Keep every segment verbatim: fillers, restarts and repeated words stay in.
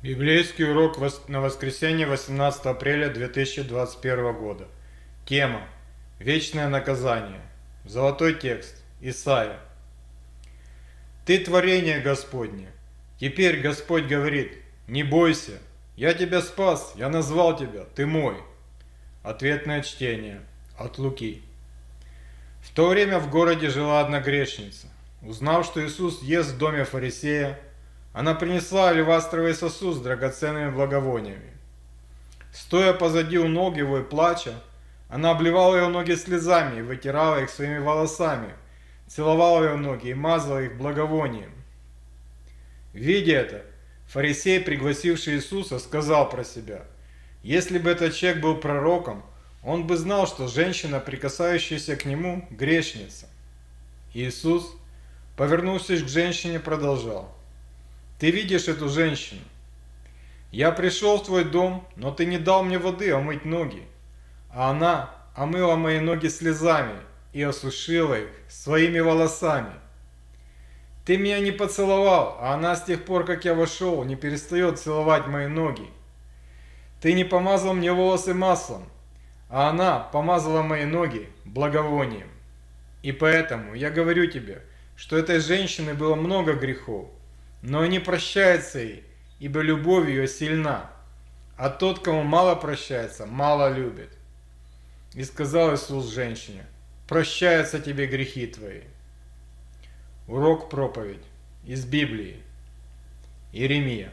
Библейский урок на воскресенье восемнадцатого апреля две тысячи двадцать первого года. Тема: Вечное наказание. Золотой текст. Исайя. Ты творение Господне. Теперь Господь говорит: не бойся, я тебя спас, я назвал тебя, ты мой. Ответное чтение от Луки. В то время в городе жила одна грешница. Узнав, что Иисус ест в доме фарисея, она принесла алебастровый сосуд с драгоценными благовониями. Стоя позади у ног его и плача, она обливала его ноги слезами и вытирала их своими волосами, целовала его ноги и мазала их благовонием. Видя это, фарисей, пригласивший Иисуса, сказал про себя: если бы этот человек был пророком, он бы знал, что женщина, прикасающаяся к нему, грешница. Иисус, повернувшись к женщине, продолжал: ты видишь эту женщину? Я пришел в твой дом, но ты не дал мне воды омыть ноги, а она омыла мои ноги слезами и осушила их своими волосами. Ты меня не поцеловал, а она с тех пор, как я вошел, не перестает целовать мои ноги. Ты не помазал мне волосы маслом, а она помазала мои ноги благовонием. И поэтому я говорю тебе, что этой женщины было много грехов, но не прощается ей, ибо любовь ее сильна, а тот, кому мало прощается, мало любит. И сказал Иисус женщине: прощаются тебе грехи твои. Урок проповедь из Библии. Иеремия.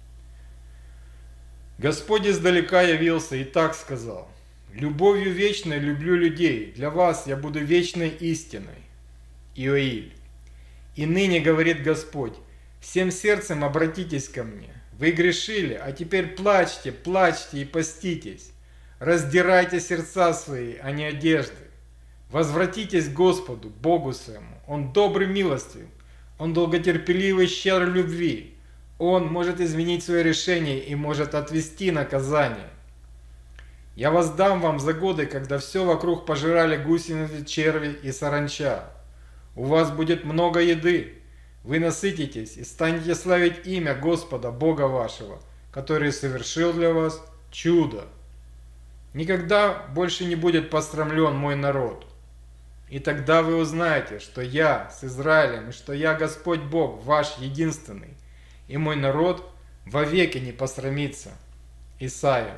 Господь издалека явился и так сказал: любовью вечной люблю людей, для вас я буду вечной истиной. Иоиль. И ныне говорит Господь: всем сердцем обратитесь ко мне. Вы грешили, а теперь плачьте, плачьте и поститесь. Раздирайте сердца свои, а не одежды. Возвратитесь к Господу, Богу своему. Он добрый, милостив. Он долготерпеливый, щедр любви. Он может изменить свое решение и может отвести наказание. Я воздам вам за годы, когда все вокруг пожирали гусеницы, черви и саранча. У вас будет много еды. Вы насытитесь и станете славить имя Господа, Бога вашего, который совершил для вас чудо. Никогда больше не будет посрамлен мой народ. И тогда вы узнаете, что я с Израилем, и что я Господь Бог, ваш единственный, и мой народ вовеки не посрамится. Исайя.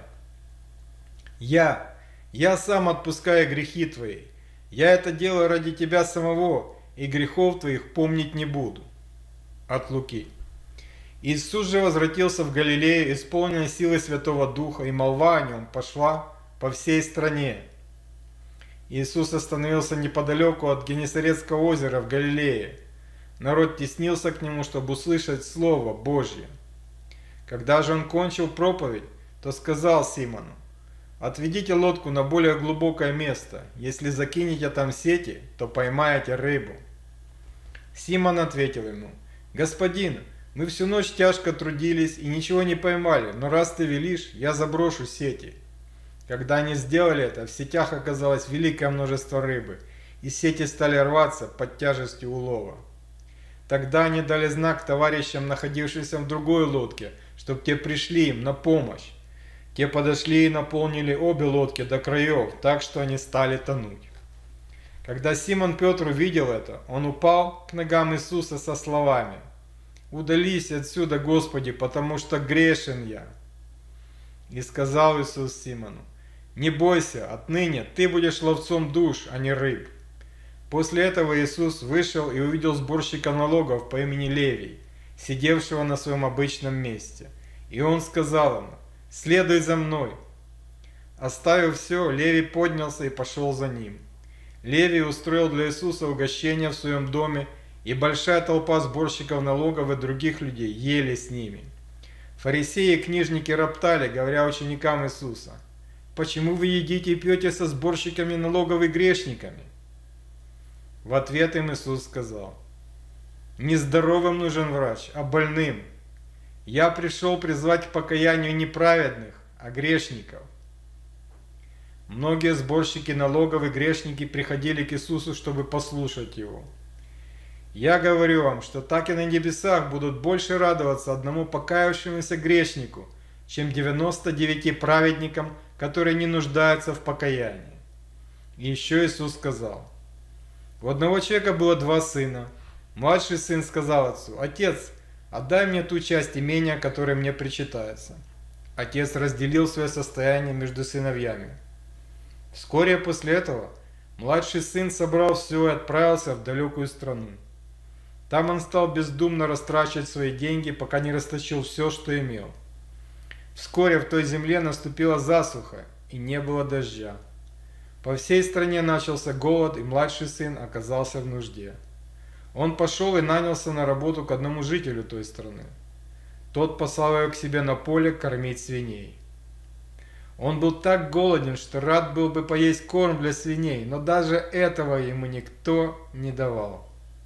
Я, я сам отпускаю грехи твои. Я это делаю ради тебя самого, и грехов твоих помнить не буду. От Луки. Иисус же возвратился в Галилею, исполненный силой Святого Духа, и молва о нем пошла по всей стране. Иисус остановился неподалеку от Генесарецкого озера в Галилее. Народ теснился к нему, чтобы услышать Слово Божье. Когда же он кончил проповедь, то сказал Симону: отведите лодку на более глубокое место. Если закинете там сети, то поймаете рыбу. Симон ответил ему: господин, мы всю ночь тяжко трудились и ничего не поймали, но раз ты велишь, я заброшу сети. Когда они сделали это, в сетях оказалось великое множество рыбы, и сети стали рваться под тяжестью улова. Тогда они дали знак товарищам, находившимся в другой лодке, чтобы те пришли им на помощь. Те подошли и наполнили обе лодки до краев, так что они стали тонуть. Когда Симон Петр увидел это, он упал к ногам Иисуса со словами: «Удались отсюда, Господи, потому что грешен я». И сказал Иисус Симону: «Не бойся, отныне ты будешь ловцом душ, а не рыб». После этого Иисус вышел и увидел сборщика налогов по имени Левий, сидевшего на своем обычном месте. И он сказал ему: «Следуй за мной». Оставив все, Левий поднялся и пошел за ним. Левий устроил для Иисуса угощение в своем доме, и большая толпа сборщиков налогов и других людей ели с ними. Фарисеи и книжники роптали, говоря ученикам Иисуса: «Почему вы едите и пьете со сборщиками налогов и грешниками?» В ответ им Иисус сказал: «Не здоровым нужен врач, а больным. Я пришел призвать к покаянию не праведных, а грешников». Многие сборщики налогов и грешники приходили к Иисусу, чтобы послушать Его. Я говорю вам, что так и на небесах будут больше радоваться одному покаявшемуся грешнику, чем девяноста девяти праведникам, которые не нуждаются в покаянии. И еще Иисус сказал: у одного человека было два сына. Младший сын сказал отцу: «Отец, отдай мне ту часть имения, которая мне причитается». Отец разделил свое состояние между сыновьями. Вскоре после этого младший сын собрал все и отправился в далекую страну. Там он стал бездумно растрачивать свои деньги, пока не расточил все, что имел. Вскоре в той земле наступила засуха, и не было дождя. По всей стране начался голод, и младший сын оказался в нужде. Он пошел и нанялся на работу к одному жителю той страны. Тот послал его к себе на поле кормить свиней. Он был так голоден, что рад был бы поесть корм для свиней, но даже этого ему никто не давал.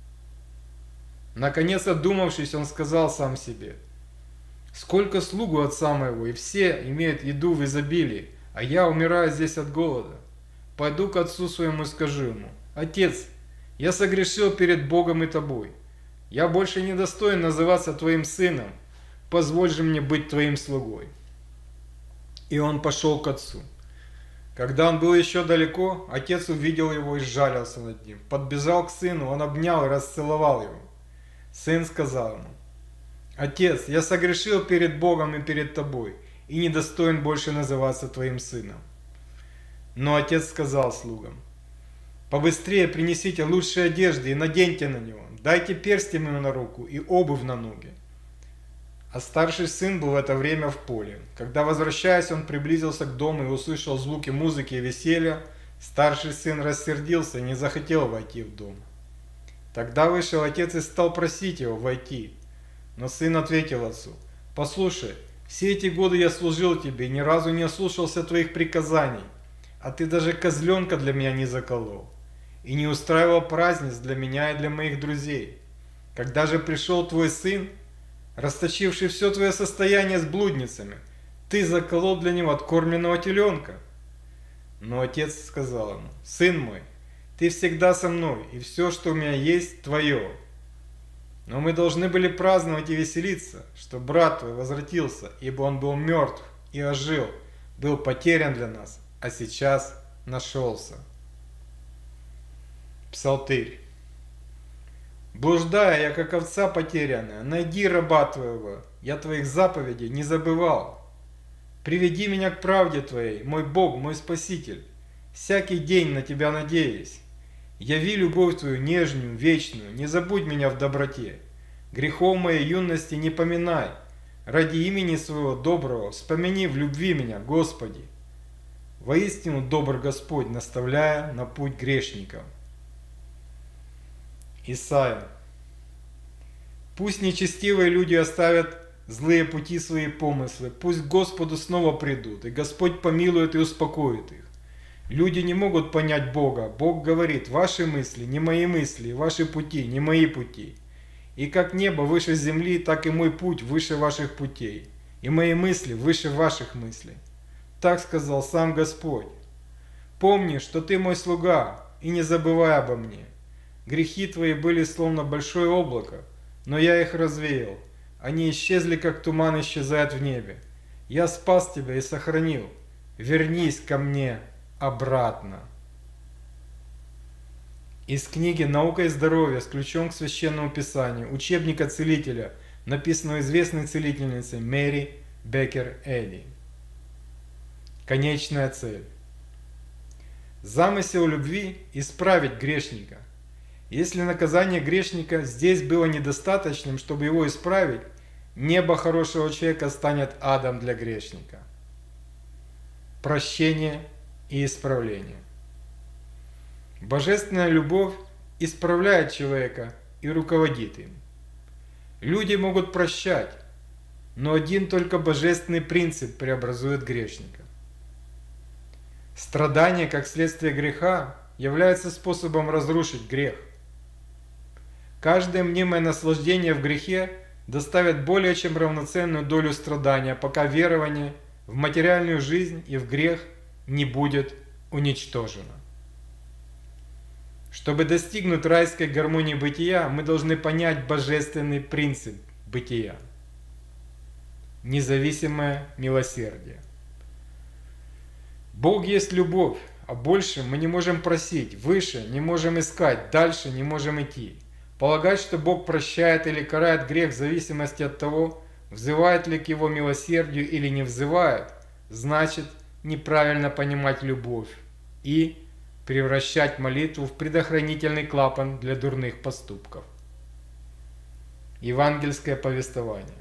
Наконец, одумавшись, он сказал сам себе: «Сколько слуг у отца моего, и все имеют еду в изобилии, а я умираю здесь от голода. Пойду к отцу своему и скажу ему: Отец, я согрешил перед Богом и тобой. Я больше не достоин называться твоим сыном. Позволь же мне быть твоим слугой». И он пошел к отцу. Когда он был еще далеко, отец увидел его и сжалился над ним. Подбежал к сыну, он обнял и расцеловал его. Сын сказал ему: «Отец, я согрешил перед Богом и перед тобой, и не достоин больше называться твоим сыном». Но отец сказал слугам: «Побыстрее принесите лучшие одежды и наденьте на него, дайте перстень ему на руку и обувь на ноги». А старший сын был в это время в поле. Когда, возвращаясь, он приблизился к дому и услышал звуки музыки и веселья, старший сын рассердился и не захотел войти в дом. Тогда вышел отец и стал просить его войти. Но сын ответил отцу: «Послушай, все эти годы я служил тебе и ни разу не ослушался твоих приказаний, а ты даже козленка для меня не заколол и не устраивал праздниц для меня и для моих друзей. Когда же пришел твой сын, расточивший все твое состояние с блудницами, ты заколол для него откормленного теленка». Но отец сказал ему: «Сын мой, ты всегда со мной, и все, что у меня есть, твое. Но мы должны были праздновать и веселиться, что брат твой возвратился, ибо он был мертв и ожил, был потерян для нас, а сейчас нашелся». Псалтырь. «Блуждая я, как овца потерянная, найди раба твоего, я твоих заповедей не забывал. Приведи меня к правде твоей, мой Бог, мой Спаситель, всякий день на тебя надеюсь. Яви любовь твою нежную, вечную, не забудь меня в доброте. Грехов моей юности не поминай, ради имени своего доброго вспомини в любви меня, Господи. Воистину добр Господь, наставляя на путь грешников». Исайя. «Пусть нечестивые люди оставят злые пути свои помыслы, пусть к Господу снова придут, и Господь помилует и успокоит их. Люди не могут понять Бога. Бог говорит: ваши мысли не мои мысли, ваши пути не мои пути. И как небо выше земли, так и мой путь выше ваших путей, и мои мысли выше ваших мыслей. Так сказал сам Господь. Помни, что ты мой слуга, и не забывай обо мне. Грехи твои были словно большое облако, но я их развеял. Они исчезли, как туман исчезает в небе. Я спас тебя и сохранил. Вернись ко мне обратно». Из книги «Наука и здоровье» с ключом к Священному Писанию, учебника целителя, написанного известной целительницей Мэри Беккер Эдди. Конечная цель. Замысел любви – исправить грешника. Если наказание грешника здесь было недостаточным, чтобы его исправить, небо хорошего человека станет адом для грешника. Прощение и исправление. Божественная любовь исправляет человека и руководит им. Люди могут прощать, но один только божественный принцип преобразует грешника. Страдание, как следствие греха, является способом разрушить грех. Каждое мнимое наслаждение в грехе доставит более чем равноценную долю страдания, пока верование в материальную жизнь и в грех не будет уничтожено. Чтобы достигнуть райской гармонии бытия, мы должны понять божественный принцип бытия. Независимое милосердие. Бог есть любовь, а больше мы не можем просить, выше не можем искать, дальше не можем идти. Полагать, что Бог прощает или карает грех в зависимости от того, взывает ли к Его милосердию или не взывает, значит неправильно понимать любовь и превращать молитву в предохранительный клапан для дурных поступков. Евангельское повествование.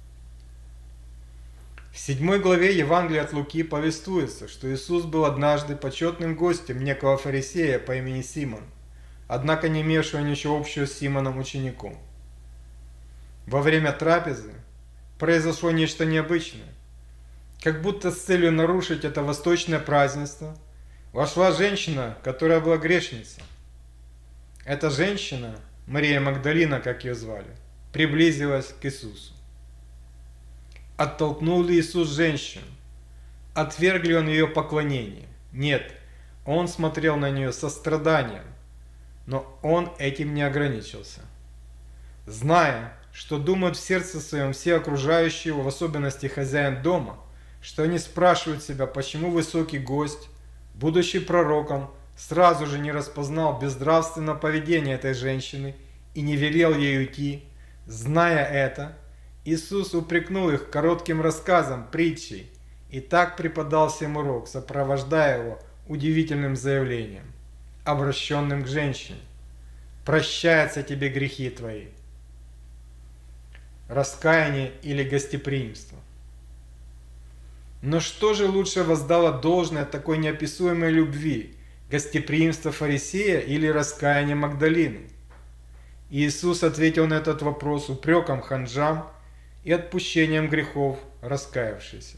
В седьмой главе Евангелия от Луки повествуется, что Иисус был однажды почетным гостем некого фарисея по имени Симон, однако не имевшего ничего общего с Симоном учеником. Во время трапезы произошло нечто необычное. Как будто с целью нарушить это восточное празднество, вошла женщина, которая была грешница. Эта женщина, Мария Магдалина, как ее звали, приблизилась к Иисусу. Оттолкнул ли Иисус женщину? Отверг ли Он ее поклонение? Нет, Он смотрел на нее со страданием, но Он этим не ограничился. Зная, что думают в сердце своем все окружающие его, в особенности хозяин дома, что они спрашивают себя, почему высокий гость, будучи пророком, сразу же не распознал безнравственное поведение этой женщины и не велел ей уйти, зная это, Иисус упрекнул их коротким рассказом, притчей, и так преподал всем урок, сопровождая его удивительным заявлением, обращенным к женщине: «Прощаются тебе грехи твои». Раскаяние или гостеприимство. Но что же лучше воздало должное такой неописуемой любви, гостеприимство фарисея или раскаяние Магдалины? Иисус ответил на этот вопрос упреком ханжам и отпущением грехов раскаявшихся.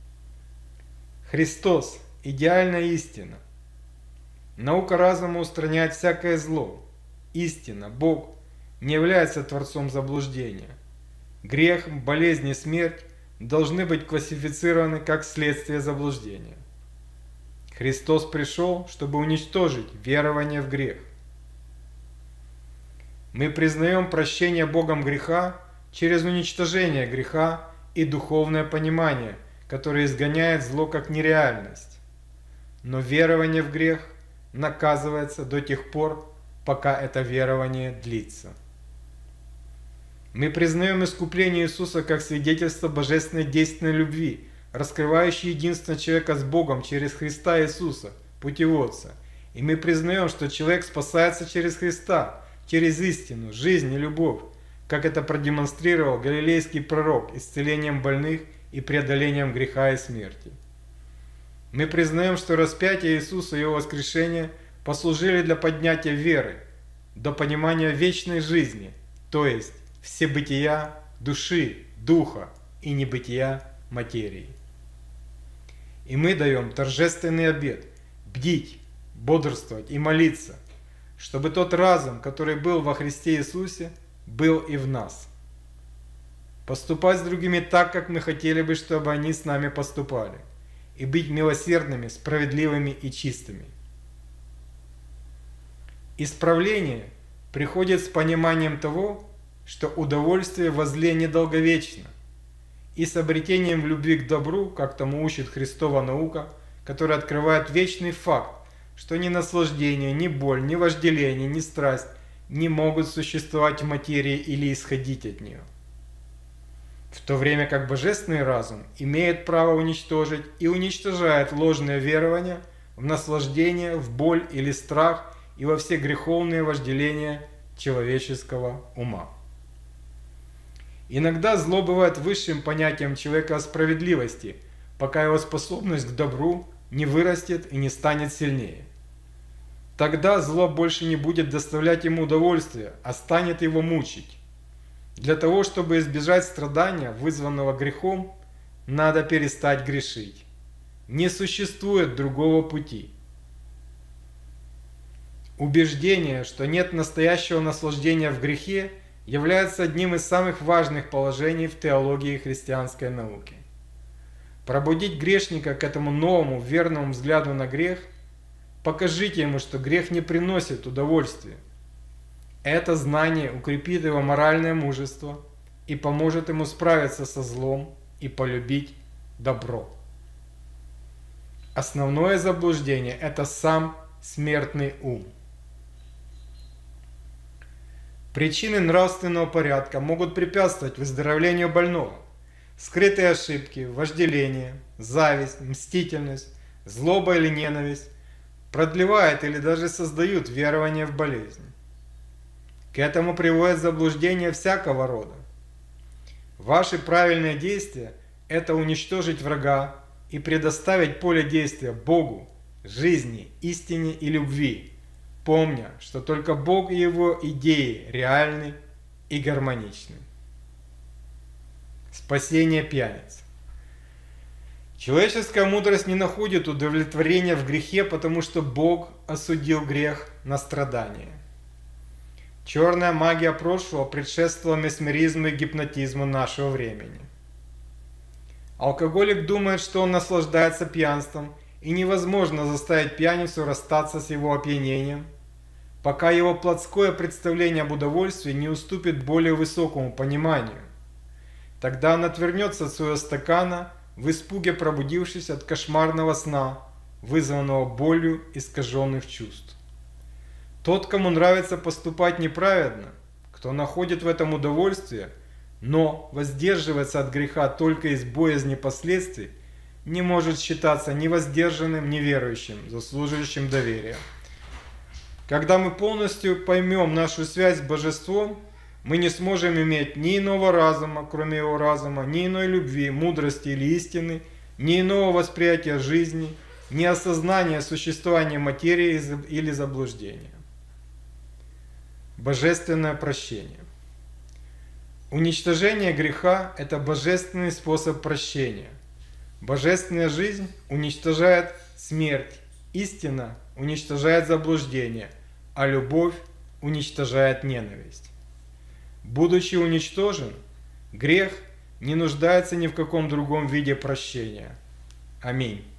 Христос – идеальная истина. Наука разума устраняет всякое зло. Истина, Бог, не является творцом заблуждения. Грех, болезнь и смерть должны быть классифицированы как следствие заблуждения. Христос пришел, чтобы уничтожить верование в грех. Мы признаем прощение Богом греха через уничтожение греха и духовное понимание, которое изгоняет зло как нереальность. Но верование в грех наказывается до тех пор, пока это верование длится. Мы признаем искупление Иисуса как свидетельство божественной действенной любви, раскрывающей единство человека с Богом через Христа Иисуса, путеводца. И мы признаем, что человек спасается через Христа, через истину, жизнь и любовь, как это продемонстрировал галилейский пророк исцелением больных и преодолением греха и смерти. Мы признаем, что распятие Иисуса и Его воскрешение послужили для поднятия веры, до понимания вечной жизни, то есть всебытия души, духа и небытия материи. И мы даем торжественный обет бдить, бодрствовать и молиться, чтобы тот разум, который был во Христе Иисусе, был и в нас. Поступать с другими так, как мы хотели бы, чтобы они с нами поступали, и быть милосердными, справедливыми и чистыми. Исправление приходит с пониманием того, что удовольствие во зле недолговечно, и с обретением в любви к добру, как тому учит Христова наука, которая открывает вечный факт, что ни наслаждение, ни боль, ни вожделение, ни страсть не могут существовать в материи или исходить от нее. В то время как божественный разум имеет право уничтожить и уничтожает ложное верование в наслаждение, в боль или страх и во все греховные вожделения человеческого ума. Иногда зло бывает высшим понятием человека о справедливости, пока его способность к добру не вырастет и не станет сильнее. Тогда зло больше не будет доставлять ему удовольствия, а станет его мучить. Для того, чтобы избежать страдания, вызванного грехом, надо перестать грешить. Не существует другого пути. Убеждение, что нет настоящего наслаждения в грехе, является одним из самых важных положений в теологии христианской науки. Пробудить грешника к этому новому верному взгляду на грех покажите ему, что грех не приносит удовольствия. Это знание укрепит его моральное мужество и поможет ему справиться со злом и полюбить добро. Основное заблуждение – это сам смертный ум. Причины нравственного порядка могут препятствовать выздоровлению больного. Скрытые ошибки, вожделение, зависть, мстительность, злоба или ненависть продлевают или даже создают верование в болезнь. К этому приводит заблуждение всякого рода. Ваши правильные действия – это уничтожить врага и предоставить поле действия Богу, жизни, истине и любви, помня, что только Бог и Его идеи реальны и гармоничны. Спасение пьяниц. Человеческая мудрость не находит удовлетворения в грехе, потому что Бог осудил грех на страдания. Черная магия прошлого предшествовала месмеризму и гипнотизму нашего времени. Алкоголик думает, что он наслаждается пьянством, и невозможно заставить пьяницу расстаться с его опьянением, пока его плотское представление об удовольствии не уступит более высокому пониманию. Тогда он отвернется от своего стакана, в испуге пробудившись от кошмарного сна, вызванного болью искаженных чувств. Тот, кому нравится поступать неправедно, кто находит в этом удовольствие, но воздерживается от греха только из боязни последствий, не может считаться ни воздержанным, ни верующим, заслуживающим доверия. Когда мы полностью поймем нашу связь с Божеством, мы не сможем иметь ни иного разума, кроме Его разума, ни иной любви, мудрости или истины, ни иного восприятия жизни, ни осознания существования материи или заблуждения. Божественное прощение. Уничтожение греха – это божественный способ прощения. Божественная жизнь уничтожает смерть, истина уничтожает заблуждение, а любовь уничтожает ненависть. Будучи уничтожен, грех не нуждается ни в каком другом виде прощения. Аминь.